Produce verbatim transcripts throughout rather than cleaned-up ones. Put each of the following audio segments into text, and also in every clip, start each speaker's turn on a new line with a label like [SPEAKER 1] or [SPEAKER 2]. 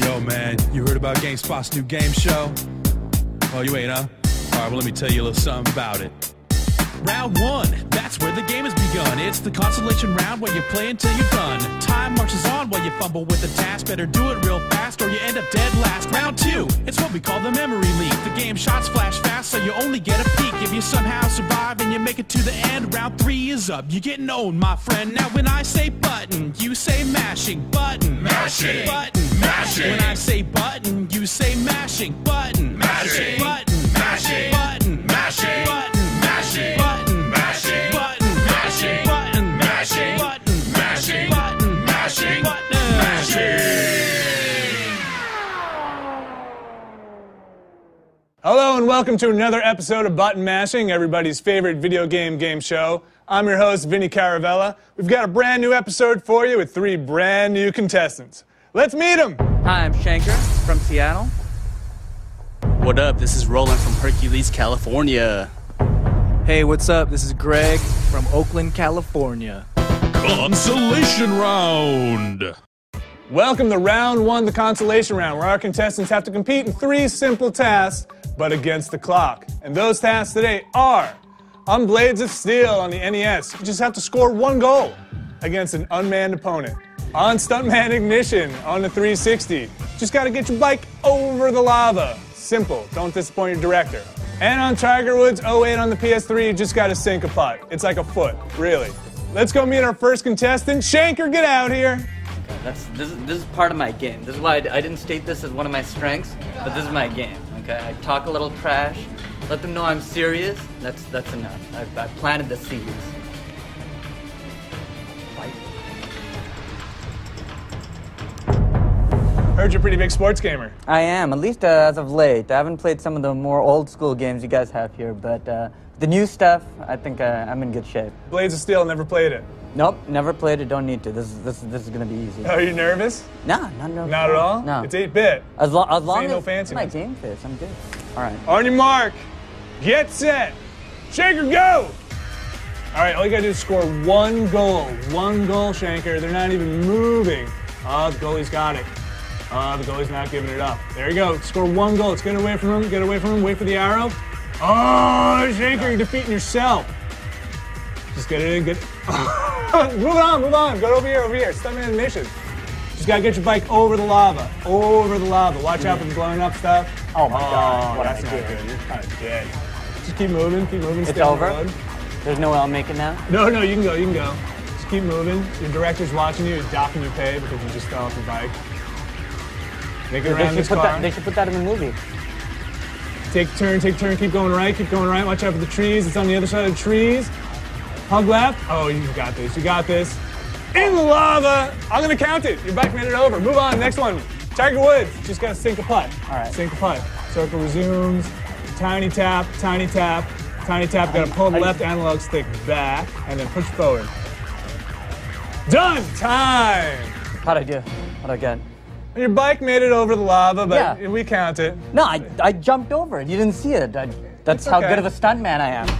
[SPEAKER 1] Yo, man, you heard about GameSpot's new game show? Oh, you ain't, huh? All right, well, let me tell you a little something about it. Round one, that's where the game has begun. It's the consolation round where you play until you're done. Time marches on while you fumble with the task. Better do it real fast or you end up dead last. Round two, it's what we call the memory leak. The game shots flash fast so you only get a peek. If you somehow survive and you make it to the end, round three is up. You're getting owned, my friend. Now when I say button, you say mashing. Button,
[SPEAKER 2] mashing,
[SPEAKER 1] button,
[SPEAKER 2] mashing.
[SPEAKER 1] When I say button, you say mashing. Button,
[SPEAKER 2] mashing,
[SPEAKER 1] button,
[SPEAKER 2] mashing,
[SPEAKER 1] button,
[SPEAKER 2] mashing,
[SPEAKER 1] button,
[SPEAKER 2] mashing,
[SPEAKER 1] button,
[SPEAKER 2] mashing,
[SPEAKER 1] button,
[SPEAKER 2] mashing,
[SPEAKER 1] button,
[SPEAKER 2] mashing,
[SPEAKER 1] button,
[SPEAKER 2] mashing,
[SPEAKER 1] button,
[SPEAKER 2] mashing,
[SPEAKER 1] button,
[SPEAKER 2] mashing.
[SPEAKER 3] Hello and welcome to another episode of Button Mashing, everybody's favorite video game game show. I'm your host, Vinny Caravella. We've got a brand new episode for you with three brand new contestants. Let's meet them.
[SPEAKER 4] Hi, I'm Shanker from Seattle.
[SPEAKER 5] What up? This is Roland from Hercules, California.
[SPEAKER 4] Hey, what's up? This is Greg from Oakland, California.
[SPEAKER 1] Consolation round.
[SPEAKER 3] Welcome to round one, the consolation round, where our contestants have to compete in three simple tasks, but against the clock. And those tasks today are, on Blades of Steel on the N E S, you just have to score one goal against an unmanned opponent. On Stuntman Ignition on the three sixty, just gotta get your bike over the lava. Simple, don't disappoint your director. And on Tiger Woods oh eight on the P S three, you just gotta sink a putt. It's like a foot, really. Let's go meet our first contestant. Shanker, get out here.
[SPEAKER 4] That's this is this is part of my game. This is why I, I didn't state this as one of my strengths, but this is my game. Okay, I talk a little trash, let them know I'm serious. That's that's enough. I've, I've planted the seeds. Fight.
[SPEAKER 3] Heard you're a pretty big sports gamer.
[SPEAKER 4] I am, at least uh, as of late. I haven't played some of the more old school games you guys have here, but uh, the new stuff, I think uh, I'm in good shape.
[SPEAKER 3] Blades of Steel, never played it.
[SPEAKER 4] Nope, never played it. Don't need to. This is this is this is gonna be easy.
[SPEAKER 3] Are you nervous?
[SPEAKER 4] Nah, not nervous.
[SPEAKER 3] Not at all?
[SPEAKER 4] No.
[SPEAKER 3] It's eight bit.
[SPEAKER 4] As, lo- as long
[SPEAKER 3] ain't no
[SPEAKER 4] as
[SPEAKER 3] fancy
[SPEAKER 4] my
[SPEAKER 3] ones.
[SPEAKER 4] game fits, I'm good. All right.
[SPEAKER 3] On your mark, get set, Shanker, go! All right, all you gotta do is score one goal. One goal, Shanker. They're not even moving. Oh, the goalie's got it. Oh, the goalie's not giving it up. There you go. Score one goal. Let's get away from him. Get away from him. Wait for the arrow. Oh, Shanker, you're defeating yourself. Just get it in. Get. Move on. Move on. Go over here. Over here. Stuntman Ignition. Just gotta get your bike over the lava. Over the lava. Watch out for the blowing up stuff.
[SPEAKER 4] Oh my God!
[SPEAKER 3] Oh,
[SPEAKER 4] What
[SPEAKER 3] that's
[SPEAKER 4] I
[SPEAKER 3] not
[SPEAKER 4] did.
[SPEAKER 3] good. You're kind of dead. Just keep moving. Keep moving.
[SPEAKER 4] It's
[SPEAKER 3] stay on the
[SPEAKER 4] over?
[SPEAKER 3] road.
[SPEAKER 4] There's no way I'll make it now.
[SPEAKER 3] No, no, you can go. You can go. Just keep moving. Your director's watching you. He's docking your pay because you just fell off your bike. Make it
[SPEAKER 4] They
[SPEAKER 3] around
[SPEAKER 4] should,
[SPEAKER 3] this
[SPEAKER 4] put
[SPEAKER 3] car.
[SPEAKER 4] that, they should put that in the movie.
[SPEAKER 3] Take a turn, take a turn, keep going right, keep going right. Watch out for the trees. It's on the other side of the trees. Hug left. Oh, you got this. You got this. In the lava. I'm going to count it. Your bike made it over. Move on. Next one. Tiger Woods. Just got to sink a putt.
[SPEAKER 4] All right.
[SPEAKER 3] Sink a putt. Circle resumes. Tiny tap, tiny tap, tiny tap. Got to pull the left analog stick back and then push forward. Done. Time.
[SPEAKER 4] How'd I do? How'd I get?
[SPEAKER 3] Your bike made it over the lava, but
[SPEAKER 4] Yeah.
[SPEAKER 3] we count it.
[SPEAKER 4] No, I, I jumped over it. You didn't see it. I, that's
[SPEAKER 3] It's
[SPEAKER 4] how
[SPEAKER 3] okay.
[SPEAKER 4] good of a stuntman I am.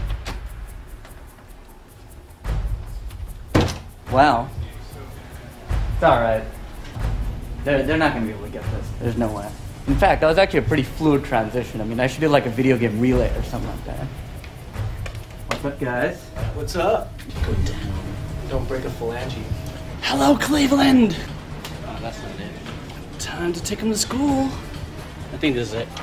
[SPEAKER 4] Well, it's all right. They're, they're not going to be able to get this. There's no way. In fact, that was actually a pretty fluid transition. I mean, I should do like a video game relay or something like that. What's up, guys?
[SPEAKER 5] What's up?
[SPEAKER 6] Go down. Don't break a phalange.
[SPEAKER 5] Hello, Cleveland.
[SPEAKER 6] Oh, that's not it.
[SPEAKER 5] Time to take him to school.
[SPEAKER 6] I think this is it.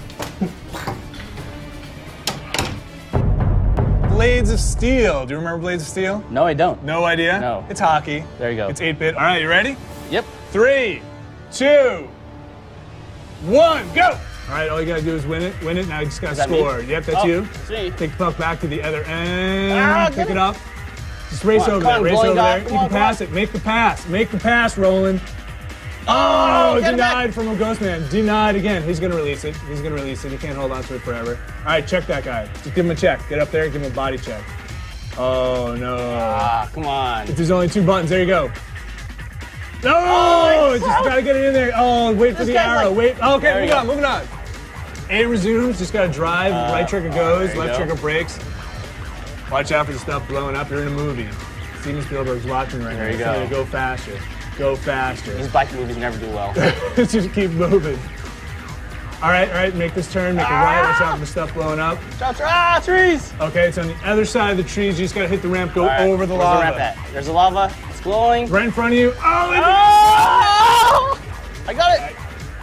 [SPEAKER 3] Blades of Steel. Do you remember Blades of Steel?
[SPEAKER 5] No, I don't.
[SPEAKER 3] No idea?
[SPEAKER 5] No.
[SPEAKER 3] It's hockey.
[SPEAKER 5] There you go.
[SPEAKER 3] It's eight bit. All right, you ready?
[SPEAKER 5] Yep.
[SPEAKER 3] Three, two, one, go! All right, all you gotta do is win it. Win it. Now you just gotta
[SPEAKER 5] that me?
[SPEAKER 3] score. Yep, that's
[SPEAKER 5] Oh,
[SPEAKER 3] you.
[SPEAKER 5] see.
[SPEAKER 3] Take the puck back to the other end.
[SPEAKER 5] Ah,
[SPEAKER 3] pick
[SPEAKER 5] get
[SPEAKER 3] it
[SPEAKER 5] it.
[SPEAKER 3] up. Just race
[SPEAKER 5] Come on,
[SPEAKER 3] over
[SPEAKER 5] come
[SPEAKER 3] there.
[SPEAKER 5] on,
[SPEAKER 3] Race
[SPEAKER 5] blowing
[SPEAKER 3] over
[SPEAKER 5] guy.
[SPEAKER 3] there.
[SPEAKER 5] Come
[SPEAKER 3] You
[SPEAKER 5] on,
[SPEAKER 3] can
[SPEAKER 5] come
[SPEAKER 3] pass
[SPEAKER 5] on.
[SPEAKER 3] it. Make the pass. Make the pass, Roland. Oh,
[SPEAKER 5] get it back.
[SPEAKER 3] denied from a ghost man. Denied again. He's gonna release it. He's gonna release it. He can't hold on to it forever. All right, check that guy. Just give him a check. Get up there. Give him a body check. Oh no.
[SPEAKER 5] Ah, come on.
[SPEAKER 3] There's only two buttons. There you go. No!
[SPEAKER 5] Oh,
[SPEAKER 3] just gotta get it in there. Oh, wait for
[SPEAKER 5] This
[SPEAKER 3] the
[SPEAKER 5] guy's
[SPEAKER 3] arrow.
[SPEAKER 5] like-
[SPEAKER 3] Wait. Okay,
[SPEAKER 5] There
[SPEAKER 3] moving
[SPEAKER 5] you go.
[SPEAKER 3] on, moving on. A resumes. Just gotta drive.
[SPEAKER 5] Uh,
[SPEAKER 3] right trigger
[SPEAKER 5] oh,
[SPEAKER 3] goes.
[SPEAKER 5] there you
[SPEAKER 3] Left
[SPEAKER 5] go.
[SPEAKER 3] trigger brakes. Watch out for the stuff blowing up. You're in a movie. Steven Spielberg's watching right
[SPEAKER 5] There
[SPEAKER 3] now.
[SPEAKER 5] you
[SPEAKER 3] He's
[SPEAKER 5] go.
[SPEAKER 3] gonna go faster. go faster.
[SPEAKER 6] These bike movies never do well.
[SPEAKER 3] Just keep moving. All right, all right, make this turn, make a right, watch out for the stuff blowing up.
[SPEAKER 6] Shots, ah, trees!
[SPEAKER 3] Okay, it's on the other side of the trees. You just gotta hit the ramp, go
[SPEAKER 6] All right,
[SPEAKER 3] over the
[SPEAKER 6] where's
[SPEAKER 3] lava.
[SPEAKER 6] the ramp at? There's the lava, it's glowing.
[SPEAKER 3] Right in front of you. Oh, and
[SPEAKER 6] Oh! I got it!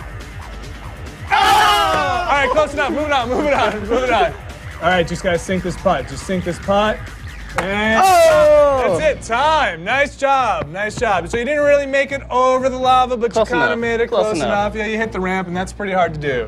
[SPEAKER 3] oh! All right, close enough. Moving on, moving on, moving on. All right, just gotta sink this putt. Just sink this putt. And
[SPEAKER 6] Oh!
[SPEAKER 3] that's it, time. Nice job, nice job. So you didn't really make it over the lava, but
[SPEAKER 6] Close
[SPEAKER 3] you kind of
[SPEAKER 6] enough,
[SPEAKER 3] made it
[SPEAKER 6] close
[SPEAKER 3] close, enough.
[SPEAKER 6] enough.
[SPEAKER 3] Yeah, you hit the ramp, and that's pretty hard to do.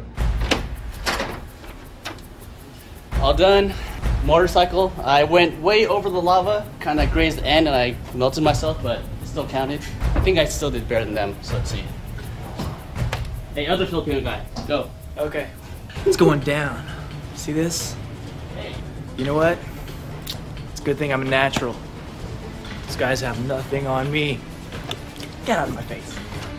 [SPEAKER 6] All done. Motorcycle. I went way over the lava, kind of grazed the end, and I melted myself, but it still counted. I think I still did better than them, so let's see. Hey, other Filipino guy, go.
[SPEAKER 2] Okay. It's going down. See this? You know what? It's a good thing I'm a natural. These guys have nothing on me. Get out of my face.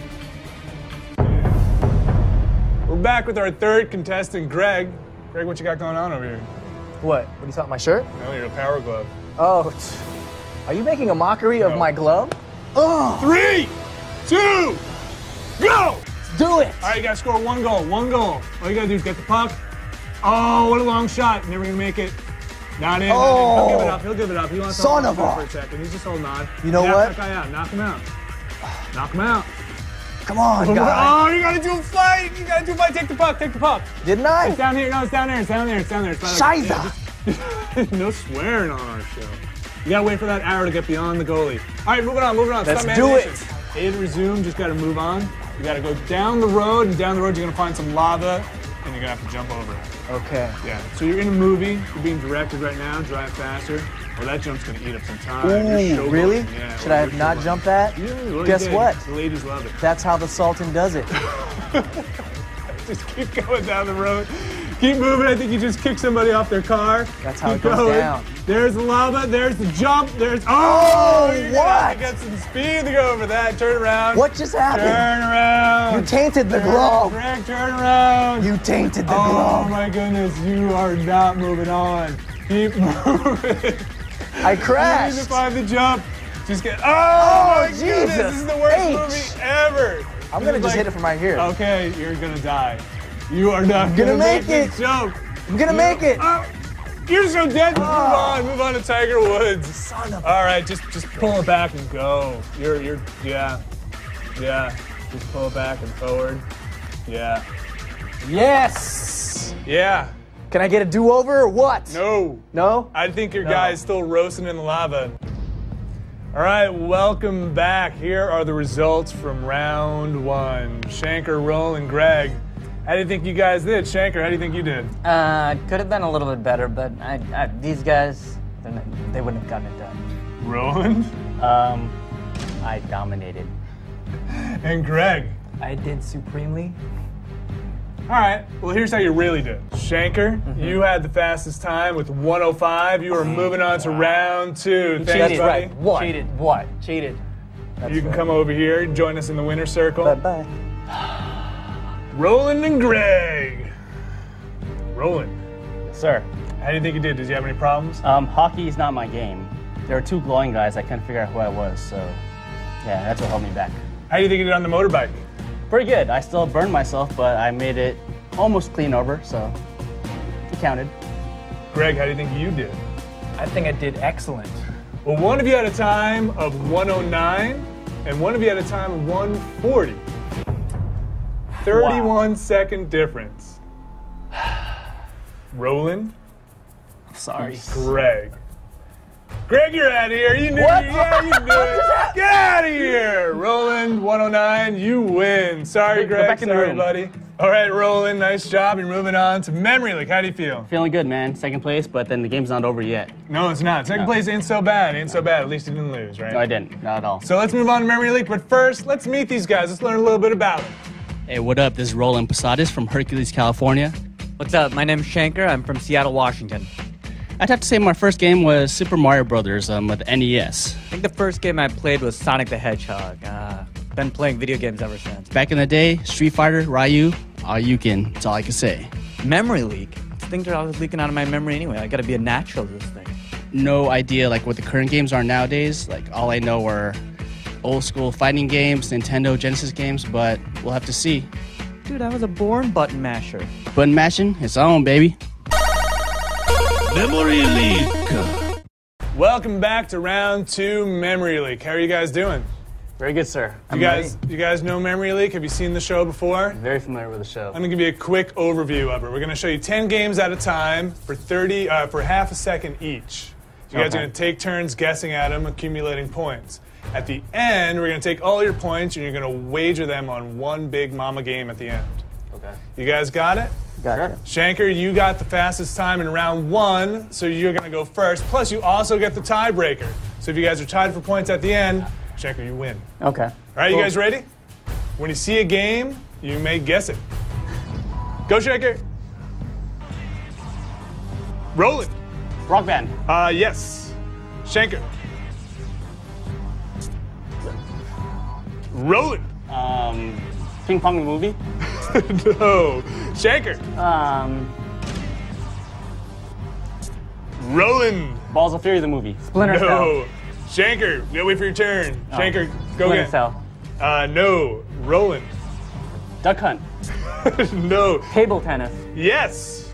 [SPEAKER 3] We're back with our third contestant, Greg. Greg, what you got going on over here?
[SPEAKER 7] What? What do you thought, my shirt?
[SPEAKER 3] No, you're a power glove.
[SPEAKER 7] Oh, t- are you making a mockery of
[SPEAKER 3] No.
[SPEAKER 7] my glove? Oh,
[SPEAKER 3] Three, two, go!
[SPEAKER 7] do it!
[SPEAKER 3] All right, you gotta score one goal, one goal. All you gotta do is get the puck. Oh, what a long shot. Never gonna make it. Not in.
[SPEAKER 7] Oh.
[SPEAKER 3] Not in. He'll give it up. He'll give it up. He wants to
[SPEAKER 7] Son
[SPEAKER 3] hold
[SPEAKER 7] of
[SPEAKER 3] on
[SPEAKER 7] a-
[SPEAKER 3] for a second. He's just holding on.
[SPEAKER 7] You know
[SPEAKER 3] Knock
[SPEAKER 7] what?
[SPEAKER 3] that guy out. Knock him out. Knock him out.
[SPEAKER 7] Come on, guy.
[SPEAKER 3] Oh, you gotta do a fight. You gotta do a fight. Take the puck. Take the puck.
[SPEAKER 7] Didn't
[SPEAKER 3] It's
[SPEAKER 7] I?
[SPEAKER 3] down here. No, it's down there. It's down there. It's down there. It's by the-
[SPEAKER 7] Scheiße.
[SPEAKER 3] Yeah, just- no swearing on our show. You gotta wait for that arrow to get beyond the goalie. All right, moving on, moving on.
[SPEAKER 7] Let's
[SPEAKER 3] Stop
[SPEAKER 7] do
[SPEAKER 3] animation.
[SPEAKER 7] it.
[SPEAKER 3] A to resume, just gotta move on. You gotta go down the road, and down the road you're gonna find some lava, and you're gonna have to jump over it.
[SPEAKER 7] Okay.
[SPEAKER 3] Yeah, so you're in a movie, you're being directed right now, drive faster. Well, that jump's gonna eat up some time. You're
[SPEAKER 7] Ooh,
[SPEAKER 3] showboating.
[SPEAKER 7] really?
[SPEAKER 3] Yeah,
[SPEAKER 7] Should
[SPEAKER 3] well,
[SPEAKER 7] I have
[SPEAKER 3] you're
[SPEAKER 7] not
[SPEAKER 3] showboating.
[SPEAKER 7] jumped that?
[SPEAKER 3] Yeah, well, you
[SPEAKER 7] Guess
[SPEAKER 3] did.
[SPEAKER 7] what?
[SPEAKER 3] The ladies love it.
[SPEAKER 7] That's how the Sultan does it.
[SPEAKER 3] Just keep going down the road. Keep moving. I think you just kicked somebody off their car.
[SPEAKER 7] That's how
[SPEAKER 3] Keep
[SPEAKER 7] it goes
[SPEAKER 3] going.
[SPEAKER 7] down.
[SPEAKER 3] There's the lava. There's the jump. There's oh,
[SPEAKER 7] Oh,
[SPEAKER 3] you're gonna have to
[SPEAKER 7] what?
[SPEAKER 3] get some speed to go over that. Turn around.
[SPEAKER 7] What just happened?
[SPEAKER 3] Turn around.
[SPEAKER 7] You tainted the
[SPEAKER 3] Turn-
[SPEAKER 7] glove.
[SPEAKER 3] Greg, turn around.
[SPEAKER 7] You tainted the
[SPEAKER 3] oh
[SPEAKER 7] glove.
[SPEAKER 3] my goodness, you are not moving on. Keep moving.
[SPEAKER 7] I
[SPEAKER 3] You need
[SPEAKER 7] crashed.
[SPEAKER 3] to find the jump. Just get. Oh,
[SPEAKER 7] Oh,
[SPEAKER 3] my goodness,
[SPEAKER 7] Jesus.
[SPEAKER 3] this is the worst
[SPEAKER 7] H.
[SPEAKER 3] movie ever.
[SPEAKER 7] I'm
[SPEAKER 3] This
[SPEAKER 7] gonna
[SPEAKER 3] is
[SPEAKER 7] just
[SPEAKER 3] like-
[SPEAKER 7] hit it from right here.
[SPEAKER 3] Okay, you're gonna die. You are not
[SPEAKER 7] gonna
[SPEAKER 3] gonna,
[SPEAKER 7] make
[SPEAKER 3] make,
[SPEAKER 7] it.
[SPEAKER 3] this jump.
[SPEAKER 7] I'm gonna
[SPEAKER 3] You-
[SPEAKER 7] make it.
[SPEAKER 3] Oh, you're so dead. Just
[SPEAKER 7] Oh.
[SPEAKER 3] move on. Move on to Tiger Woods.
[SPEAKER 7] Son of a-
[SPEAKER 3] All right, just just pull it back and go. You're you're yeah, yeah. Just pull it back and forward. Yeah,
[SPEAKER 7] Yes.
[SPEAKER 3] yeah.
[SPEAKER 7] Can I get a do-over or what?
[SPEAKER 3] No,
[SPEAKER 7] No?
[SPEAKER 3] I think your
[SPEAKER 7] No.
[SPEAKER 3] guy is still roasting in the lava. All right, welcome back. Here are the results from round one. Shanker, Roland, Greg. How do you think you guys did? Shanker, how do you think you did?
[SPEAKER 4] Uh, could have been a little bit better, but I, I, these guys, they're not- they wouldn't have gotten it done.
[SPEAKER 3] Roland
[SPEAKER 4] Um, I dominated.
[SPEAKER 3] and Greg.
[SPEAKER 2] I did supremely.
[SPEAKER 3] All right, well, here's how you really did. Shanker, you had the fastest time with one oh five. You are moving on to round two. Thanks,
[SPEAKER 4] Cheated.
[SPEAKER 3] buddy.
[SPEAKER 4] Right. What?
[SPEAKER 2] Cheated.
[SPEAKER 4] What?
[SPEAKER 2] Cheated.
[SPEAKER 3] You can come over here, join us in the winner's circle.
[SPEAKER 7] Bye-bye.
[SPEAKER 3] Roland and Greg. Roland,
[SPEAKER 6] Sir,
[SPEAKER 3] how do you think you did? Did you have any problems?
[SPEAKER 6] um, hockey is not my game. There were two glowing guys. I couldn't figure out who I was, so yeah, that's what held me back.
[SPEAKER 3] How do you think you did on the motorbike?
[SPEAKER 6] Pretty good. I still burned myself, but I made it almost clean over, so it counted.
[SPEAKER 3] Greg, how do you think you did?
[SPEAKER 2] I think I did excellent.
[SPEAKER 3] Well, one of you had a time of one oh nine, and one of you had a time of one forty. thirty-one second difference. Roland,
[SPEAKER 2] Sorry.
[SPEAKER 3] Greg. Greg, you're out of here. You knew
[SPEAKER 7] What?
[SPEAKER 3] it. Yeah, you knew it. Get out of here. Roland, one oh nine, you win. Sorry,
[SPEAKER 6] Go
[SPEAKER 3] Greg.
[SPEAKER 6] back in the
[SPEAKER 3] Sorry,
[SPEAKER 6] room.
[SPEAKER 3] buddy. All right, Roland, nice job. You're moving on to Memory League. How do you feel?
[SPEAKER 6] Feeling good, man. Second place, but then the game's not over yet.
[SPEAKER 3] No, it's not. Second
[SPEAKER 6] No.
[SPEAKER 3] place ain't so bad. Ain't so bad. At least you didn't lose, right?
[SPEAKER 6] No, I didn't. Not at all.
[SPEAKER 3] So let's move on to Memory League. But first, let's meet these guys. Let's learn a little bit about them.
[SPEAKER 5] Hey, what up? This is Roland Posadas from Hercules, California.
[SPEAKER 4] What's up? My name's Shanker. I'm from Seattle, Washington.
[SPEAKER 5] I'd have to say my first game was Super Mario Brothers um, with N E S.
[SPEAKER 4] I think the first game I played was Sonic the Hedgehog. Uh, been playing video games ever since.
[SPEAKER 5] Back in the day, Street Fighter, Ryu, all you can. That's all I can say.
[SPEAKER 4] Memory leak. Things are always leaking out of my memory anyway. I gotta be a natural at this thing.
[SPEAKER 5] No idea like what the current games are nowadays. Like all I know are
[SPEAKER 6] old school fighting games, Nintendo Genesis games, but we'll have to see.
[SPEAKER 4] Dude, I was a born button masher.
[SPEAKER 6] Button mashing, it's on, baby.
[SPEAKER 1] Memory leak.
[SPEAKER 3] Welcome back to round two Memory Leak. How are you guys doing?
[SPEAKER 8] Very good, sir.
[SPEAKER 3] You guys, you guys know Memory Leak? Have you seen the show before?
[SPEAKER 8] Very familiar with the show.
[SPEAKER 3] I'm gonna give you a quick overview of it. We're gonna show you ten games at a time for thirty, uh, for half a second each. You guys
[SPEAKER 8] Okay.
[SPEAKER 3] are gonna take turns guessing at them, accumulating points. At the end, we're gonna take all your points and you're gonna wager them on one big mama game at the end.
[SPEAKER 8] Okay.
[SPEAKER 3] You guys got it?
[SPEAKER 4] Got it.
[SPEAKER 3] Shanker, you got the fastest time in round one, so you're gonna go first. Plus, you also get the tiebreaker. So if you guys are tied for points at the end, Shanker, you win.
[SPEAKER 4] Okay.
[SPEAKER 3] All right, you guys ready? When you see a game, you may guess it. Go, Shanker. Roll it.
[SPEAKER 8] Rock Band.
[SPEAKER 3] Uh, yes. Shanker. Roll it.
[SPEAKER 8] Um, Ping Pong the movie.
[SPEAKER 3] No. Shanker.
[SPEAKER 8] Um,
[SPEAKER 3] Rolling.
[SPEAKER 8] Balls of Fury the movie.
[SPEAKER 4] Splinter Cell.
[SPEAKER 3] No. Shanker, you gotta wait for your turn. Shanker, go
[SPEAKER 4] Splinter
[SPEAKER 3] again.
[SPEAKER 4] Cell.
[SPEAKER 3] Uh, no. Roland.
[SPEAKER 8] Duck Hunt.
[SPEAKER 3] No.
[SPEAKER 4] Table tennis.
[SPEAKER 3] Yes.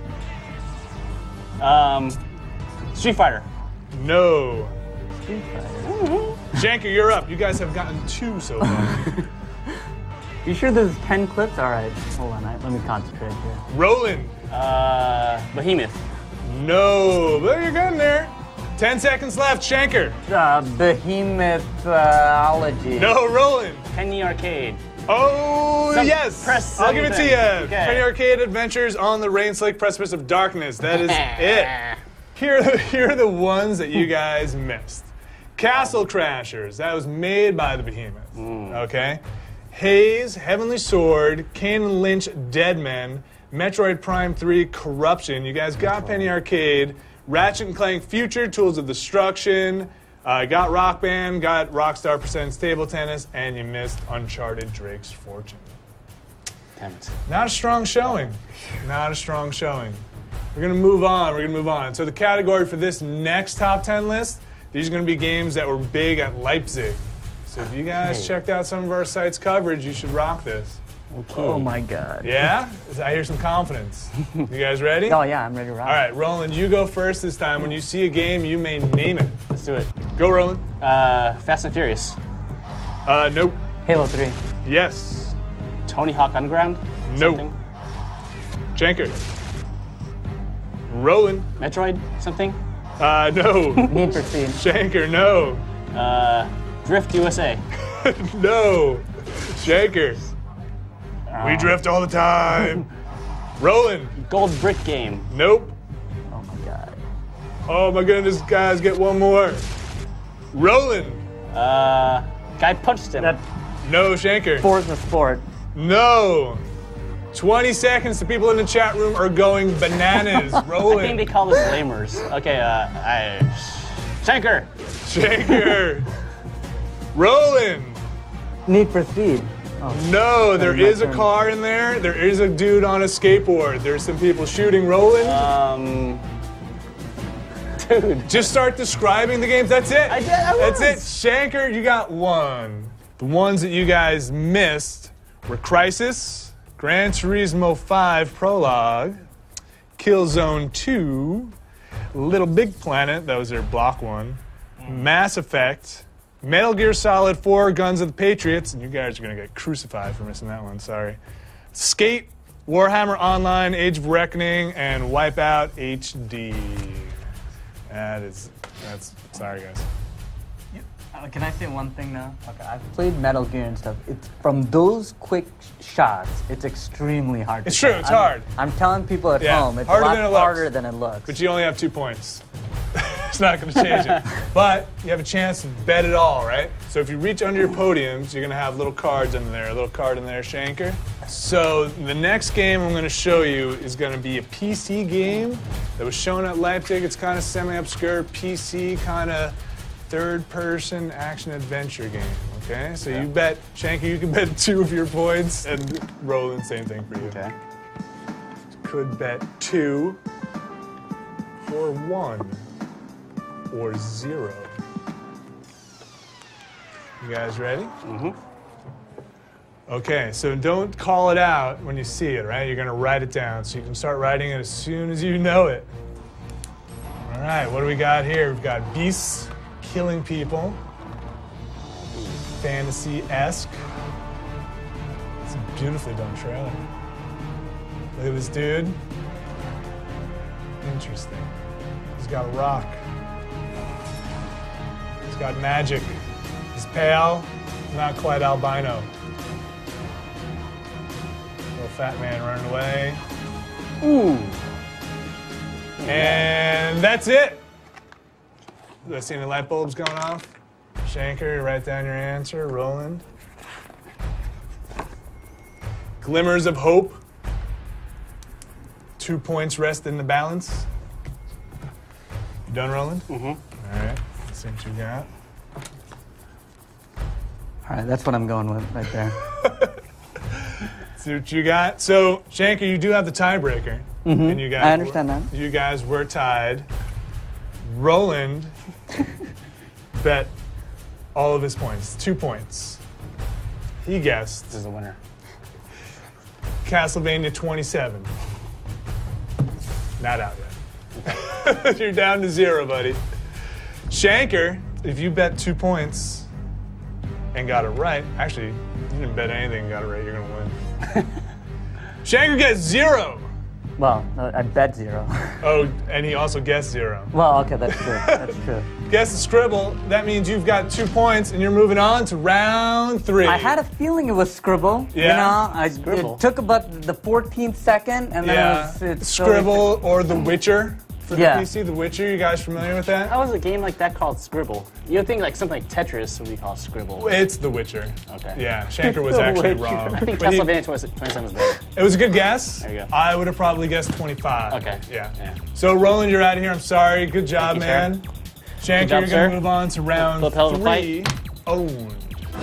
[SPEAKER 8] Um, Street Fighter.
[SPEAKER 3] No.
[SPEAKER 4] Street Fighter.
[SPEAKER 3] Shanker, you're up. You guys have gotten two so far.
[SPEAKER 4] You sure there's ten clips? All right. Hold on. I, let me concentrate here.
[SPEAKER 3] Roland.
[SPEAKER 8] Uh, Behemoth.
[SPEAKER 3] No. But you're getting there. Ten seconds left. Shanker.
[SPEAKER 4] Uh, Behemothology.
[SPEAKER 3] No, Roland.
[SPEAKER 8] Penny Arcade.
[SPEAKER 3] Oh,
[SPEAKER 8] Some
[SPEAKER 3] yes.
[SPEAKER 8] press
[SPEAKER 3] I'll give it to
[SPEAKER 8] something.
[SPEAKER 3] you.
[SPEAKER 8] Okay.
[SPEAKER 3] Penny Arcade Adventures on the Rain-Slick Precipice of Darkness. That is it. Here are, the, here are the ones that you guys missed. Castle Crashers. That was made by the Behemoth. Okay. Haze, Heavenly Sword, Kane and Lynch, Dead Men, Metroid Prime three, Corruption. You guys got Penny Arcade. Ratchet and Clank Future, Tools of Destruction. Uh, got Rock Band, got Rockstar Presents Table Tennis, and you missed Uncharted Drake's Fortune.
[SPEAKER 8] Damn it.
[SPEAKER 3] Not a strong showing. Not a strong showing. We're going to move on. We're going to move on. So the category for this next top ten list, these are going to be games that were big at Leipzig. So if you guys checked out some of our site's coverage, you should rock this.
[SPEAKER 4] Oh my God.
[SPEAKER 3] Yeah? I hear some confidence. You guys ready?
[SPEAKER 4] Oh yeah, I'm ready to rock.
[SPEAKER 3] All right, Roland, you go first this time. When you see a game, you may name it.
[SPEAKER 8] Let's do it.
[SPEAKER 3] Go, Roland.
[SPEAKER 8] Uh, Fast and Furious.
[SPEAKER 3] Uh, nope.
[SPEAKER 4] Halo three.
[SPEAKER 3] Yes.
[SPEAKER 8] Tony Hawk Underground.
[SPEAKER 3] Nope.
[SPEAKER 8] Something.
[SPEAKER 3] Shanker. Roland.
[SPEAKER 8] Metroid. Something.
[SPEAKER 3] Uh, no.
[SPEAKER 4] Need for Speed.
[SPEAKER 3] Shanker, no.
[SPEAKER 8] Uh, Drift U S A.
[SPEAKER 3] No. Shanker. We drift all the time. Roland.
[SPEAKER 8] Gold Brick Game.
[SPEAKER 3] Nope.
[SPEAKER 4] Oh my God.
[SPEAKER 3] Oh my goodness, guys, get one more. Roland.
[SPEAKER 8] Uh, Guy Punched Him.
[SPEAKER 4] That
[SPEAKER 3] No, Shanker.
[SPEAKER 4] Forza Sport.
[SPEAKER 3] No. twenty seconds. The people in the chat room are going bananas.
[SPEAKER 8] I think they
[SPEAKER 3] Roland.
[SPEAKER 8] call us lamers. Okay, uh, I... Shanker.
[SPEAKER 3] Shanker. Roland.
[SPEAKER 4] Need for Speed. Oh.
[SPEAKER 3] No, there
[SPEAKER 4] That was my
[SPEAKER 3] is a
[SPEAKER 4] turn.
[SPEAKER 3] car in there. There is a dude on a skateboard. There's some people shooting. Roland.
[SPEAKER 8] Um... Dude.
[SPEAKER 3] Just start describing the games. That's it.
[SPEAKER 8] I did, I
[SPEAKER 3] That's it.
[SPEAKER 8] was.
[SPEAKER 3] Shanker, you got one. The ones that you guys missed were Crisis, Gran Turismo five Prologue, Killzone two, Little Big Planet, that was their block one, Mass Effect, Metal Gear Solid four, Guns of the Patriots, and you guys are going to get crucified for missing that one, sorry. Skate, Warhammer Online, Age of Reckoning, and Wipeout H D. That is, that's, sorry guys.
[SPEAKER 4] Uh, can I say one thing now? Okay, I've played Metal Gear and stuff. It's from those quick sh- shots. It's extremely hard.
[SPEAKER 3] It's
[SPEAKER 4] to
[SPEAKER 3] true,
[SPEAKER 4] kill.
[SPEAKER 3] it's
[SPEAKER 4] I'm,
[SPEAKER 3] hard.
[SPEAKER 4] I'm telling people at
[SPEAKER 3] Yeah,
[SPEAKER 4] home, it's
[SPEAKER 3] harder
[SPEAKER 4] a lot
[SPEAKER 3] than it looks.
[SPEAKER 4] harder than it looks.
[SPEAKER 3] But you only have two points. It's not going to change it. But you have a chance to bet it all, right? So if you reach under your podiums, you're going to have little cards in there. A little card in there, Shanker. So the next game I'm going to show you is going to be a P C game that was shown at Leipzig. It's kind of semi-obscure P C, kind of third-person action-adventure game, okay? So you bet, Shanker, you can bet two of your points, and Roland, same thing for you.
[SPEAKER 8] Okay.
[SPEAKER 3] Could bet two or one or zero. You guys ready? Mm-hmm. Okay, so don't call it out when you see it, right? You're gonna write it down, so you can start writing it as soon as you know it. All right, what do we got here? We've got beasts killing people. Fantasy-esque. It's a beautifully done trailer. Look at this dude. Interesting. He's got a rock. He's got magic. He's pale, not quite albino. Little fat man running away.
[SPEAKER 8] Ooh.
[SPEAKER 3] And that's it. Do I see any light bulbs going off? Shanker, write down your answer. Roland. Glimmers of hope. Two points rest in the balance. You done, Roland?
[SPEAKER 8] Mm-hmm.
[SPEAKER 3] All right. Let's see what you got.
[SPEAKER 4] All right, that's what I'm going with right there.
[SPEAKER 3] See what you got. So, Shanker, you do have the tiebreaker.
[SPEAKER 4] Mm-hmm.
[SPEAKER 3] And you guys
[SPEAKER 4] I understand
[SPEAKER 3] were,
[SPEAKER 4] that.
[SPEAKER 3] You guys were tied. Roland bet all of his points. Two points. He guessed
[SPEAKER 8] This is the winner.
[SPEAKER 3] Castlevania twenty-seven. Not out yet. You're down to zero, buddy. Shanker, if you bet two points and got it right, actually, you didn't bet anything and got it right, you're going to win. Shanker gets zero.
[SPEAKER 4] Well, I bet zero.
[SPEAKER 3] Oh, and he also guessed zero.
[SPEAKER 4] Well, okay, that's true. That's true.
[SPEAKER 3] Guess the scribble. That means you've got two points, and you're moving on to round three.
[SPEAKER 4] I had a feeling it was Scribble.
[SPEAKER 3] Yeah?
[SPEAKER 4] You know, I,
[SPEAKER 8] Scribble.
[SPEAKER 4] it took about the fourteenth second, and then
[SPEAKER 3] Yeah.
[SPEAKER 4] it was it's
[SPEAKER 3] Scribble or The Witcher for
[SPEAKER 4] Yeah.
[SPEAKER 3] the P C. The Witcher, you guys familiar with that?
[SPEAKER 8] How is a game like that called Scribble? You would think like something like Tetris would be called Scribble.
[SPEAKER 3] It's The Witcher.
[SPEAKER 8] Okay.
[SPEAKER 3] Yeah, Shanker was
[SPEAKER 8] The
[SPEAKER 3] actually
[SPEAKER 8] Witcher.
[SPEAKER 3] wrong.
[SPEAKER 8] I think
[SPEAKER 3] But he-
[SPEAKER 8] Castlevania twenty-seven was better.
[SPEAKER 3] It was a good guess.
[SPEAKER 8] There you go.
[SPEAKER 3] I would have probably guessed twenty-five.
[SPEAKER 8] Okay.
[SPEAKER 3] Yeah.
[SPEAKER 8] Yeah.
[SPEAKER 3] So, Roland, you're out of here. I'm sorry. Good job,
[SPEAKER 8] Thank you,
[SPEAKER 3] man. Shanker,
[SPEAKER 8] Good job,
[SPEAKER 3] you're going
[SPEAKER 8] sir.
[SPEAKER 3] to move on to round
[SPEAKER 8] Flip hell of a
[SPEAKER 3] three. Owned.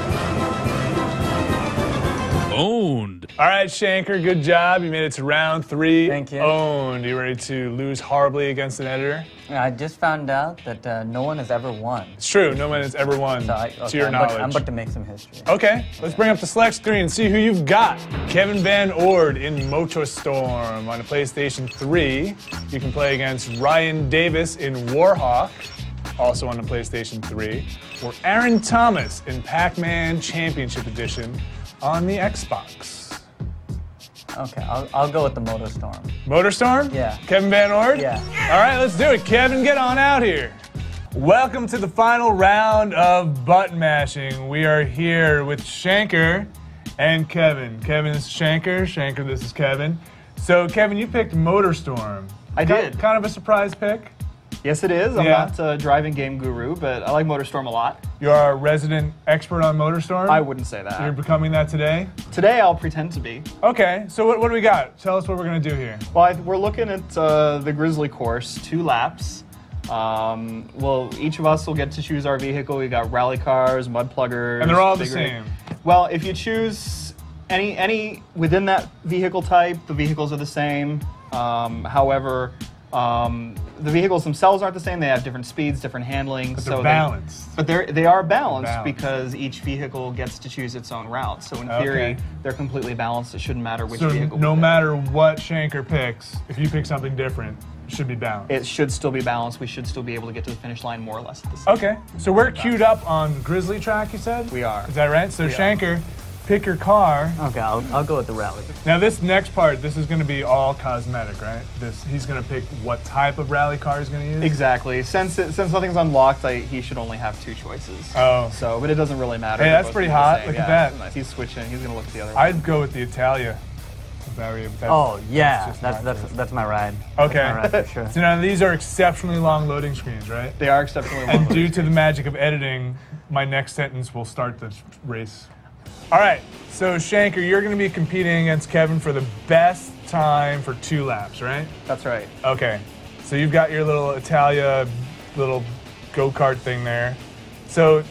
[SPEAKER 1] Owned.
[SPEAKER 3] All right, Shanker, good job. You made it to round three.
[SPEAKER 4] Thank you.
[SPEAKER 3] Owned. You ready to lose horribly against an editor?
[SPEAKER 4] Yeah, I just found out that uh, no one has ever won.
[SPEAKER 3] It's true. No one has ever won,
[SPEAKER 4] So I,
[SPEAKER 3] to
[SPEAKER 4] okay,
[SPEAKER 3] your
[SPEAKER 4] I'm
[SPEAKER 3] knowledge.
[SPEAKER 4] About, I'm about to make some history.
[SPEAKER 3] Okay, let's bring up the select screen and see who you've got. Kevin Van Ord in Motorstorm on the PlayStation three. You can play against Ryan Davis in Warhawk, also on the PlayStation three. Or Aaron Thomas in Pac-Man Championship Edition on the Xbox.
[SPEAKER 4] Okay, I'll, I'll go with the Motorstorm.
[SPEAKER 3] Motorstorm?
[SPEAKER 4] Yeah.
[SPEAKER 3] Kevin Van Ord?
[SPEAKER 4] Yeah.
[SPEAKER 3] All right, let's do it. Kevin, get on out here. Welcome to the final round of butt mashing. We are here with Shanker and Kevin. Kevin is Shanker. Shanker, this is Kevin. So, Kevin, you picked Motorstorm.
[SPEAKER 9] I
[SPEAKER 3] Ki-
[SPEAKER 9] did.
[SPEAKER 3] Kind of a surprise pick.
[SPEAKER 9] Yes, it is. I'm
[SPEAKER 3] Yeah.
[SPEAKER 9] not a driving game guru, but I like Motorstorm a lot.
[SPEAKER 3] You are a resident expert on Motorstorm.
[SPEAKER 9] I wouldn't say that.
[SPEAKER 3] You're becoming that today?
[SPEAKER 9] Today, I'll pretend to be.
[SPEAKER 3] Okay, so what, what do we got? Tell us what we're going to do here.
[SPEAKER 9] Well, I, we're looking at uh, the Grizzly course, two laps. Um, well, each of us will get to choose our vehicle. We got rally cars, mud pluggers.
[SPEAKER 3] And they're all the
[SPEAKER 9] big
[SPEAKER 3] same.
[SPEAKER 9] rig. Well, if you choose any any within that vehicle type, the vehicles are the same. Um, however, um, the vehicles themselves aren't the same. They have different speeds, different handling.
[SPEAKER 3] But
[SPEAKER 9] so
[SPEAKER 3] they're
[SPEAKER 9] they-
[SPEAKER 3] balanced.
[SPEAKER 9] But they're, they are balanced,
[SPEAKER 3] Balanced.
[SPEAKER 9] because each vehicle gets to choose its own route. So in theory,
[SPEAKER 3] Okay.
[SPEAKER 9] they're completely balanced. It shouldn't matter which
[SPEAKER 3] So
[SPEAKER 9] vehicle.
[SPEAKER 3] no
[SPEAKER 9] we pick.
[SPEAKER 3] matter what Shanker picks, if you pick something different, it should be balanced.
[SPEAKER 9] It should still be balanced. We should still be able to get to the finish line more or less at the same.
[SPEAKER 3] Okay, so we're queued up on Grizzly track, you said?
[SPEAKER 9] We are.
[SPEAKER 3] Is that right? So
[SPEAKER 9] We are.
[SPEAKER 3] Shanker, pick your car.
[SPEAKER 4] Okay, I'll, I'll go with the rally.
[SPEAKER 3] Now this next part, this is going to be all cosmetic, right? This he's going to pick what type of rally car he's going to use.
[SPEAKER 9] Exactly. Since it, since nothing's unlocked, I, he should only have two choices.
[SPEAKER 3] Oh.
[SPEAKER 9] So, but it doesn't really matter.
[SPEAKER 3] Hey,
[SPEAKER 9] They're
[SPEAKER 3] that's
[SPEAKER 9] both
[SPEAKER 3] pretty
[SPEAKER 9] the
[SPEAKER 3] hot.
[SPEAKER 9] same.
[SPEAKER 3] Look
[SPEAKER 9] Yeah,
[SPEAKER 3] at that.
[SPEAKER 9] that's nice. He's switching. He's gonna look at the other one.
[SPEAKER 3] I'd go with the Italia. If that were you, but that's-
[SPEAKER 4] Oh yeah,
[SPEAKER 3] just
[SPEAKER 4] that's
[SPEAKER 3] my
[SPEAKER 4] that's
[SPEAKER 3] choice.
[SPEAKER 4] that's my ride.
[SPEAKER 3] Okay.
[SPEAKER 4] That's my ride for sure.
[SPEAKER 3] So now these are exceptionally long loading screens, right?
[SPEAKER 9] They are exceptionally long.
[SPEAKER 3] And due to the magic of editing, my next sentence will start the race. All right, so Shanker, you're going to be competing against Kevin for the best time for two laps, right?
[SPEAKER 9] That's right.
[SPEAKER 3] Okay, so you've got your little Italia little go-kart thing there. So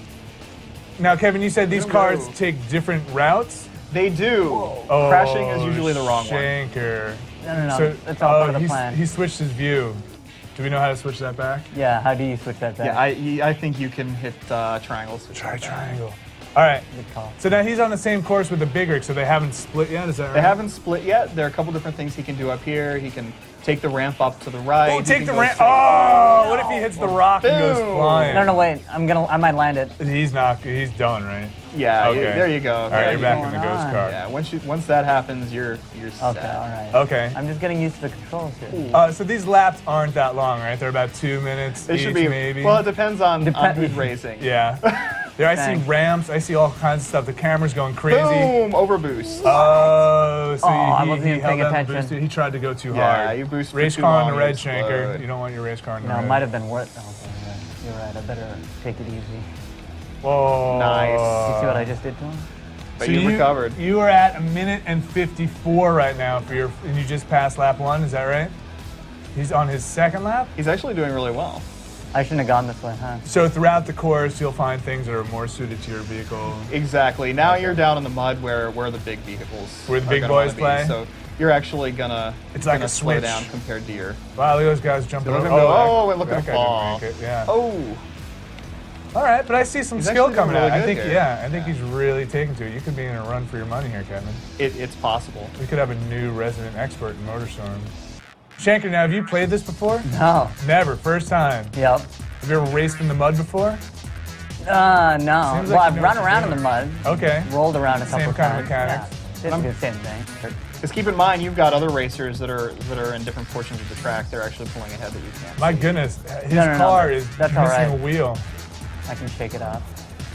[SPEAKER 3] now, Kevin, you said these cars take different routes?
[SPEAKER 9] They do.
[SPEAKER 3] Oh,
[SPEAKER 9] Crashing is usually the wrong one.
[SPEAKER 3] Shanker.
[SPEAKER 4] No, no, no.
[SPEAKER 3] So,
[SPEAKER 4] It's all
[SPEAKER 3] oh,
[SPEAKER 4] part of the
[SPEAKER 3] he's-
[SPEAKER 4] plan.
[SPEAKER 3] He switched his view. Do we know how to switch that back?
[SPEAKER 4] Yeah, how do you switch that back?
[SPEAKER 9] Yeah, I he- I think you can hit uh, triangles.
[SPEAKER 3] Try triangle. All right.
[SPEAKER 7] Good call.
[SPEAKER 3] So now he's on the same course with the big rig, so they haven't split yet, is that right?
[SPEAKER 9] They haven't split yet. There are a couple different things he can do up here. He can take the ramp up to the right.
[SPEAKER 3] Oh,
[SPEAKER 9] He
[SPEAKER 3] take
[SPEAKER 9] can
[SPEAKER 3] the
[SPEAKER 9] go
[SPEAKER 3] ramp.
[SPEAKER 9] straight-
[SPEAKER 3] Oh, what if he hits the rock and goes
[SPEAKER 9] Boom.
[SPEAKER 3] flying?
[SPEAKER 7] No, no, wait. I'm gonna. I might land it.
[SPEAKER 3] He's not, he's done, right?
[SPEAKER 9] Yeah,
[SPEAKER 3] Okay.
[SPEAKER 9] you- there you go.
[SPEAKER 3] All
[SPEAKER 9] There
[SPEAKER 3] right, you're
[SPEAKER 9] you
[SPEAKER 3] back
[SPEAKER 9] go.
[SPEAKER 3] in the ghost
[SPEAKER 7] on?
[SPEAKER 3] car.
[SPEAKER 9] Yeah, once you once that happens, you're you're set.
[SPEAKER 7] Okay, all right.
[SPEAKER 3] Okay.
[SPEAKER 7] I'm just getting used to the controls here.
[SPEAKER 3] Uh, so these laps aren't that long, right? They're about two minutes
[SPEAKER 9] They
[SPEAKER 3] each,
[SPEAKER 9] should be.
[SPEAKER 3] maybe.
[SPEAKER 9] Well, it depends on, on
[SPEAKER 7] Dep-
[SPEAKER 9] who's racing.
[SPEAKER 3] Yeah. There, I see
[SPEAKER 7] Thanks.
[SPEAKER 3] ramps. I see all kinds of stuff. The camera's going crazy.
[SPEAKER 9] Boom! Overboost.
[SPEAKER 3] Oh, so
[SPEAKER 7] Oh,
[SPEAKER 3] he,
[SPEAKER 7] I
[SPEAKER 3] he,
[SPEAKER 7] wasn't
[SPEAKER 3] he
[SPEAKER 7] even
[SPEAKER 3] held
[SPEAKER 7] paying
[SPEAKER 3] out the
[SPEAKER 7] attention.
[SPEAKER 3] booster. He tried to go too
[SPEAKER 9] Yeah,
[SPEAKER 3] hard.
[SPEAKER 9] you boost for
[SPEAKER 3] Race
[SPEAKER 9] too
[SPEAKER 3] car
[SPEAKER 9] long,
[SPEAKER 3] on the
[SPEAKER 9] you
[SPEAKER 3] red,
[SPEAKER 9] explode.
[SPEAKER 3] Shanker. You don't want your race car on the
[SPEAKER 7] No,
[SPEAKER 3] red.
[SPEAKER 7] it might have been worth. Oh, yeah, you're right. I better take it easy.
[SPEAKER 3] Whoa.
[SPEAKER 9] Nice.
[SPEAKER 7] You see what I just did to him?
[SPEAKER 9] But
[SPEAKER 3] So
[SPEAKER 9] you, recovered.
[SPEAKER 3] You are at a minute and fifty-four right now for your, and you just passed lap one. Is that right? He's on his second lap.
[SPEAKER 9] He's actually doing really well.
[SPEAKER 7] I shouldn't have gone this way, huh?
[SPEAKER 3] So throughout the course, you'll find things that are more suited to your vehicle.
[SPEAKER 9] Exactly. Now you're down in the mud where where the big vehicles.
[SPEAKER 3] Where the
[SPEAKER 9] are
[SPEAKER 3] big
[SPEAKER 9] gonna
[SPEAKER 3] boys
[SPEAKER 9] wanna be.
[SPEAKER 3] play?
[SPEAKER 9] So you're actually gonna.
[SPEAKER 3] It's like
[SPEAKER 9] gonna
[SPEAKER 3] a
[SPEAKER 9] slow
[SPEAKER 3] switch.
[SPEAKER 9] down compared to your.
[SPEAKER 3] Wow, look at those guys jumping
[SPEAKER 9] Look
[SPEAKER 3] over.
[SPEAKER 9] at him go. Oh,
[SPEAKER 3] that-
[SPEAKER 9] and look at
[SPEAKER 3] that
[SPEAKER 9] him
[SPEAKER 3] guy didn't
[SPEAKER 9] fall.
[SPEAKER 3] make it, Yeah.
[SPEAKER 9] Oh.
[SPEAKER 3] All right, but I see some
[SPEAKER 9] He's
[SPEAKER 3] skill
[SPEAKER 9] actually doing
[SPEAKER 3] coming
[SPEAKER 9] really
[SPEAKER 3] out. I
[SPEAKER 9] good
[SPEAKER 3] think,
[SPEAKER 9] here.
[SPEAKER 3] yeah, I think he's really taking to it. You could be in a run for your money here, Kevin.
[SPEAKER 9] It, it's possible.
[SPEAKER 3] We could have a new resident expert in Motorstorm. Shanker, now have you played this before?
[SPEAKER 7] No.
[SPEAKER 3] Never, first time.
[SPEAKER 7] Yep.
[SPEAKER 3] Have you ever raced in the mud before?
[SPEAKER 7] Uh, no.
[SPEAKER 3] Seems like
[SPEAKER 7] well,
[SPEAKER 3] you
[SPEAKER 7] I've
[SPEAKER 3] know
[SPEAKER 7] run
[SPEAKER 3] what
[SPEAKER 7] around
[SPEAKER 3] you're
[SPEAKER 7] in the mud.
[SPEAKER 3] Okay.
[SPEAKER 7] Rolled around a
[SPEAKER 3] Same
[SPEAKER 7] couple
[SPEAKER 3] kind of
[SPEAKER 7] times.
[SPEAKER 3] mechanics.
[SPEAKER 7] Yeah. Basically the same thing.
[SPEAKER 9] Because keep in mind, you've got other racers that are that are in different portions of the track. They're actually pulling ahead that you can't.
[SPEAKER 3] My goodness, his
[SPEAKER 7] No, no, no,
[SPEAKER 3] car
[SPEAKER 7] that-
[SPEAKER 3] is
[SPEAKER 7] that's
[SPEAKER 3] missing
[SPEAKER 7] all right.
[SPEAKER 3] a wheel.
[SPEAKER 7] I can shake it off.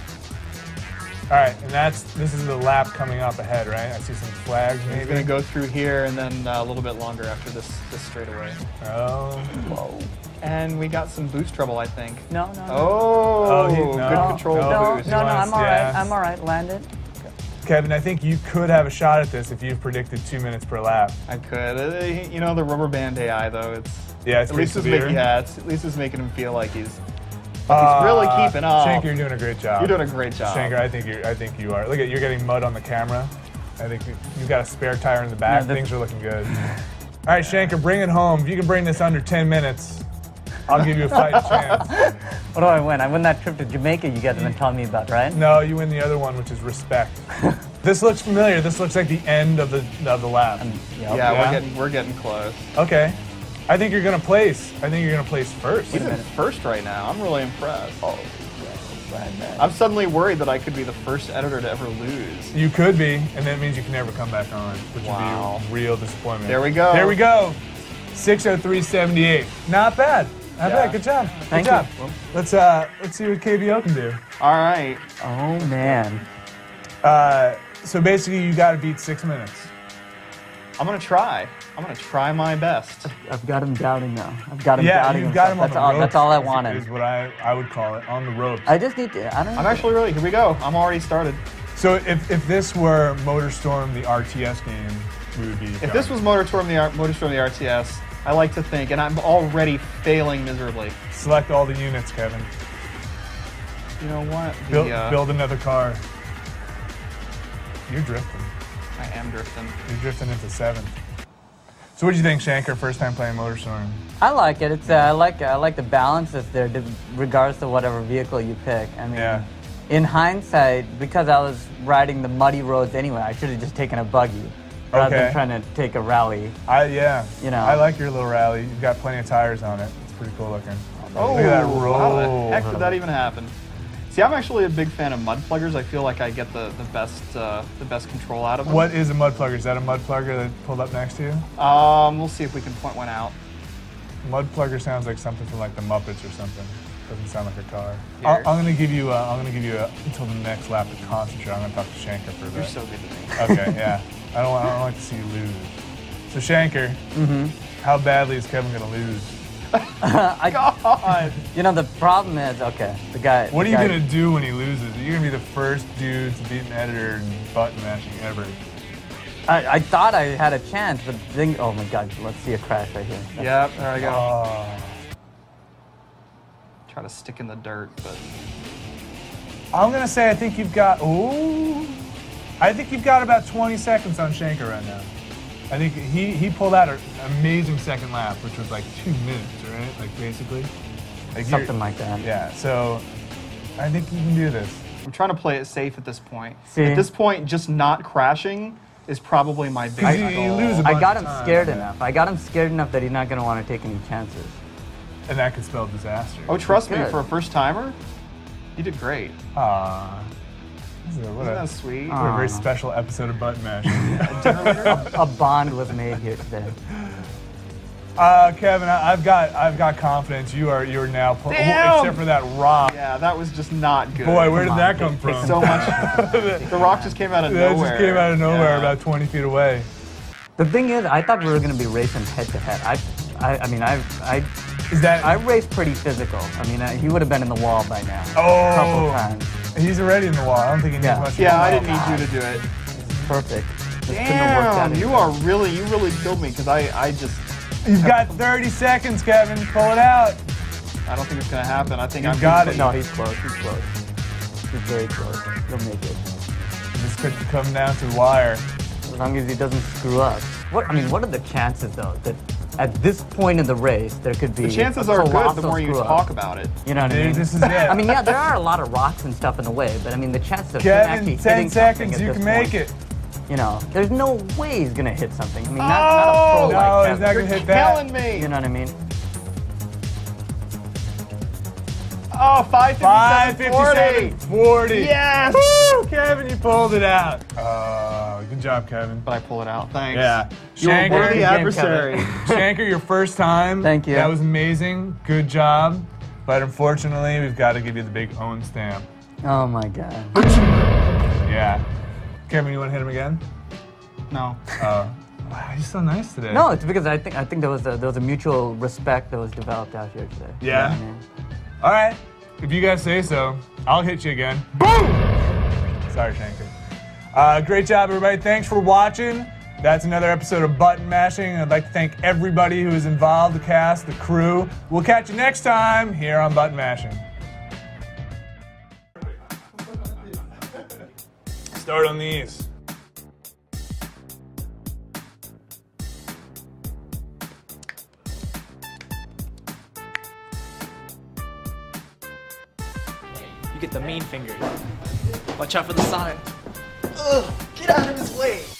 [SPEAKER 3] All right, and that's this is the lap coming up ahead, right? I see some flags
[SPEAKER 9] He's
[SPEAKER 3] maybe.
[SPEAKER 9] going to go through here and then uh, a little bit longer after this this straightaway.
[SPEAKER 3] Oh.
[SPEAKER 7] Whoa.
[SPEAKER 9] And we got some boost trouble, I think.
[SPEAKER 7] No, no, no.
[SPEAKER 9] Oh,
[SPEAKER 3] Oh, he- no.
[SPEAKER 9] good control
[SPEAKER 3] No,
[SPEAKER 9] of
[SPEAKER 7] No,
[SPEAKER 9] boost.
[SPEAKER 7] no, no,
[SPEAKER 3] wants-
[SPEAKER 7] I'm all right.
[SPEAKER 3] yeah.
[SPEAKER 7] I'm all right. Landed.
[SPEAKER 3] Kevin, I think you could have a shot at this if you've predicted two minutes per lap.
[SPEAKER 9] I could. Uh, you know, the rubber band A I though. It's
[SPEAKER 3] Yeah, it's
[SPEAKER 9] at
[SPEAKER 3] pretty
[SPEAKER 9] least it's
[SPEAKER 3] severe.
[SPEAKER 9] making yeah, it's, at least it's making him feel like he's like he's really
[SPEAKER 3] Uh,
[SPEAKER 9] keeping up.
[SPEAKER 3] Shanker, you're doing a great job.
[SPEAKER 9] You're doing a great job.
[SPEAKER 3] Shanker, I think you I think you are. Look at you're getting mud on the camera. I think you- you've got a spare tire in the back.
[SPEAKER 7] Yeah, the-
[SPEAKER 3] Things are looking good. All right, Shanker, bring it home. If you can bring this under ten minutes, I'll give you a fighting chance.
[SPEAKER 7] What do I win? I win that trip to Jamaica you guys have been telling me about, right?
[SPEAKER 3] No, you win the other one, which is respect. This looks familiar. This looks like the end of the of the lap.
[SPEAKER 7] Yep.
[SPEAKER 9] Yeah,
[SPEAKER 3] Yeah.
[SPEAKER 9] we're getting we're getting close.
[SPEAKER 3] Okay. I think you're gonna place. I think you're gonna place first.
[SPEAKER 9] He's in first right now. I'm really impressed.
[SPEAKER 7] Oh, bad, bad.
[SPEAKER 9] I'm suddenly worried that I could be the first editor to ever lose.
[SPEAKER 3] You could be, and that means you can never come back on, which
[SPEAKER 9] Wow.
[SPEAKER 3] would be a real disappointment.
[SPEAKER 9] There we go.
[SPEAKER 3] There we go. six oh three seventy-eight. Not bad. Not
[SPEAKER 9] Yeah.
[SPEAKER 3] bad. Good job.
[SPEAKER 7] Thank
[SPEAKER 3] Good job.
[SPEAKER 7] you.
[SPEAKER 3] Let's uh let's see what K B O can do.
[SPEAKER 9] All right.
[SPEAKER 7] Oh, man.
[SPEAKER 3] Uh, so basically, you got to beat six minutes.
[SPEAKER 9] I'm gonna try. I'm gonna try my best.
[SPEAKER 7] I've got him doubting now. I've got him
[SPEAKER 3] Yeah,
[SPEAKER 7] doubting
[SPEAKER 3] you've got him
[SPEAKER 7] himself.
[SPEAKER 3] on
[SPEAKER 7] that's
[SPEAKER 3] the
[SPEAKER 7] all,
[SPEAKER 3] ropes.
[SPEAKER 7] That's all I
[SPEAKER 3] is-
[SPEAKER 7] wanted.
[SPEAKER 3] Is what I I would call it on the ropes.
[SPEAKER 7] I just need to, I don't know.
[SPEAKER 9] I'm actually really. Here we go. I'm already started.
[SPEAKER 3] So if if this were Motorstorm, the R T S game, we would be.
[SPEAKER 9] If this was Motorstorm the R- Motorstorm the R T S, I like to think, and I'm already failing miserably.
[SPEAKER 3] select all the units, Kevin.
[SPEAKER 9] You know what? The,
[SPEAKER 3] Build,
[SPEAKER 9] uh,
[SPEAKER 3] build another car. You're drifting.
[SPEAKER 9] I am drifting.
[SPEAKER 3] You're drifting into seventh. So what do you think, Shanker? First time playing Motorstorm.
[SPEAKER 7] I like it. It's uh, I like I like the balance that's there, d- regardless of whatever vehicle you pick. I mean,
[SPEAKER 3] Yeah.
[SPEAKER 7] in hindsight, because I was riding the muddy roads anyway, I should have just taken a buggy rather
[SPEAKER 3] Okay.
[SPEAKER 7] than trying to take a rally.
[SPEAKER 3] I yeah.
[SPEAKER 7] You know.
[SPEAKER 3] I like your little rally. You've got plenty of tires on it. It's pretty cool looking.
[SPEAKER 9] Oh,
[SPEAKER 3] Look at that
[SPEAKER 9] how the
[SPEAKER 3] roll.
[SPEAKER 9] heck did that even happen? See, I'm actually a big fan of mud pluggers. I feel like I get the, the best uh, the best control out of them.
[SPEAKER 3] What is a mud plugger? Is that a mud plugger that pulled up next to you?
[SPEAKER 9] Um, we'll see if we can point one out.
[SPEAKER 3] Mud plugger sounds like something from like the Muppets or something. Doesn't sound like a car.
[SPEAKER 9] Here.
[SPEAKER 3] I'll, I'm gonna give you. Uh, I'm gonna give you a, until the next lap to concentrate. I'm gonna talk to Shanker for a bit.
[SPEAKER 9] You're so good to me.
[SPEAKER 3] Okay, yeah. I don't. I don't like to see you lose. So Shanker,
[SPEAKER 7] Mm-hmm.
[SPEAKER 3] how badly is Kevin gonna lose?
[SPEAKER 7] I,
[SPEAKER 9] God.
[SPEAKER 7] you know, the problem is, okay, the guy.
[SPEAKER 3] What are
[SPEAKER 7] the
[SPEAKER 3] you
[SPEAKER 7] guy-
[SPEAKER 3] gonna do when he loses? You're gonna be the first dude to beat an editor in button mashing ever.
[SPEAKER 7] I, I thought I had a chance, but then, oh my God, let's see a crash right here.
[SPEAKER 9] Yep, there I go.
[SPEAKER 3] Oh.
[SPEAKER 9] Try to stick in the dirt, but
[SPEAKER 3] I'm gonna say I think you've got. Ooh. I think you've got about twenty seconds on Shanker right now. I think he he pulled out an amazing second lap, which was like two minutes, right? Like basically. Like you're-
[SPEAKER 7] Something like that.
[SPEAKER 3] Yeah. So I think you can do this.
[SPEAKER 9] I'm trying to play it safe at this point.
[SPEAKER 7] See?
[SPEAKER 9] At this point, just not crashing is probably my biggest
[SPEAKER 3] you- you
[SPEAKER 9] goal.
[SPEAKER 3] lose a
[SPEAKER 7] I
[SPEAKER 3] bunch
[SPEAKER 7] got
[SPEAKER 3] of
[SPEAKER 7] him
[SPEAKER 3] time,
[SPEAKER 7] scared
[SPEAKER 3] man.
[SPEAKER 7] enough. I got him scared enough that he's not going to want to take any chances.
[SPEAKER 3] And that could spell disaster.
[SPEAKER 9] Oh, trust me,
[SPEAKER 7] Good.
[SPEAKER 9] for a first timer, you did great.
[SPEAKER 3] Aw. This is a- what
[SPEAKER 9] Isn't
[SPEAKER 3] a,
[SPEAKER 9] that sweet?
[SPEAKER 3] what a very
[SPEAKER 7] Aw.
[SPEAKER 3] special episode of Button Mashing.
[SPEAKER 7] A bond was made here today.
[SPEAKER 3] Uh, Kevin, I, I've got I've got confidence. You are you're now pl-
[SPEAKER 9] Damn!
[SPEAKER 3] except for that rock.
[SPEAKER 9] Yeah, that was just not good.
[SPEAKER 3] Boy, where
[SPEAKER 7] Come
[SPEAKER 3] did
[SPEAKER 7] on,
[SPEAKER 3] that come
[SPEAKER 7] take-
[SPEAKER 3] from?
[SPEAKER 7] take
[SPEAKER 9] So much. The rock just came out of
[SPEAKER 3] that
[SPEAKER 9] nowhere.
[SPEAKER 3] just came out of nowhere,
[SPEAKER 9] Yeah.
[SPEAKER 3] about twenty feet away.
[SPEAKER 7] The thing is, I thought we were going to be racing head to head. I, I, I mean, I, I,
[SPEAKER 3] Is that?
[SPEAKER 7] I raced pretty physical. I mean, I, he would have been in the wall by now.
[SPEAKER 3] oh,
[SPEAKER 7] A couple times.
[SPEAKER 3] he's already in the wall. I don't think he needs
[SPEAKER 7] Yeah.
[SPEAKER 3] much.
[SPEAKER 9] Yeah, I
[SPEAKER 3] of a
[SPEAKER 9] didn't
[SPEAKER 3] wall.
[SPEAKER 9] need you to do it.
[SPEAKER 7] Perfect. This couldn't have worked out
[SPEAKER 9] Damn,
[SPEAKER 7] any
[SPEAKER 9] you
[SPEAKER 7] better.
[SPEAKER 9] are really, you really killed me because I, I just,
[SPEAKER 3] You've got thirty seconds, Kevin. Pull it out.
[SPEAKER 9] I don't think it's gonna happen. I think
[SPEAKER 3] You
[SPEAKER 9] I'm
[SPEAKER 3] got it.
[SPEAKER 7] No, he's close. He's close. He's very close. He'll make it.
[SPEAKER 3] This could come down to the wire.
[SPEAKER 7] As long as he doesn't screw up. What I mean, what are the chances though that at this point in the race there could be
[SPEAKER 9] The chances
[SPEAKER 7] a
[SPEAKER 9] are good the
[SPEAKER 7] colossal
[SPEAKER 9] more you
[SPEAKER 7] screw-up?
[SPEAKER 9] talk about it.
[SPEAKER 7] You know what I
[SPEAKER 3] Dude,
[SPEAKER 7] mean?
[SPEAKER 3] this is it.
[SPEAKER 7] I mean, yeah, there are a lot of rocks and stuff in the way, but I mean, the chances of him
[SPEAKER 3] Kevin,
[SPEAKER 7] actually
[SPEAKER 3] ten
[SPEAKER 7] hitting something
[SPEAKER 3] seconds.
[SPEAKER 7] at
[SPEAKER 3] You
[SPEAKER 7] this
[SPEAKER 3] can make
[SPEAKER 7] point,
[SPEAKER 3] it.
[SPEAKER 7] You know, there's no way he's gonna hit something. I mean, not,
[SPEAKER 9] Oh!
[SPEAKER 7] not a pro
[SPEAKER 3] No,
[SPEAKER 7] like
[SPEAKER 3] he's
[SPEAKER 7] Kevin.
[SPEAKER 3] not gonna hit that.
[SPEAKER 9] Killing me.
[SPEAKER 7] You know what I mean?
[SPEAKER 9] Oh, five
[SPEAKER 3] Five
[SPEAKER 9] fifty-seven
[SPEAKER 3] fifty-seven
[SPEAKER 9] forty.
[SPEAKER 3] forty.
[SPEAKER 9] Yes.
[SPEAKER 3] Woo, Kevin, you pulled it out. Oh, good job, Kevin.
[SPEAKER 9] But I pull it out. Thanks.
[SPEAKER 3] Yeah.
[SPEAKER 9] You were a worthy
[SPEAKER 3] Shanker,
[SPEAKER 9] adversary.
[SPEAKER 3] Shanker, your first time.
[SPEAKER 7] Thank you.
[SPEAKER 3] That was amazing. Good job. But unfortunately, we've got to give you the big own stamp.
[SPEAKER 7] Oh my god.
[SPEAKER 3] Yeah. Kevin, you want to hit him again?
[SPEAKER 9] No.
[SPEAKER 3] Oh. Wow, you're so nice today.
[SPEAKER 7] No, it's because I think I think there was a there was a mutual respect that was developed out here today. You know
[SPEAKER 3] Yeah?
[SPEAKER 7] what I mean?
[SPEAKER 3] All right. If you guys say so, I'll hit you again. Boom! Sorry, Shanker. Uh, great job, everybody. Thanks for watching. That's another episode of Button Mashing. I'd like to thank everybody who is involved, the cast, the crew. We'll catch you next time here on Button Mashing. Start on these.
[SPEAKER 2] You get the mean finger. Watch out for the Sonic. Ugh, get out of his way.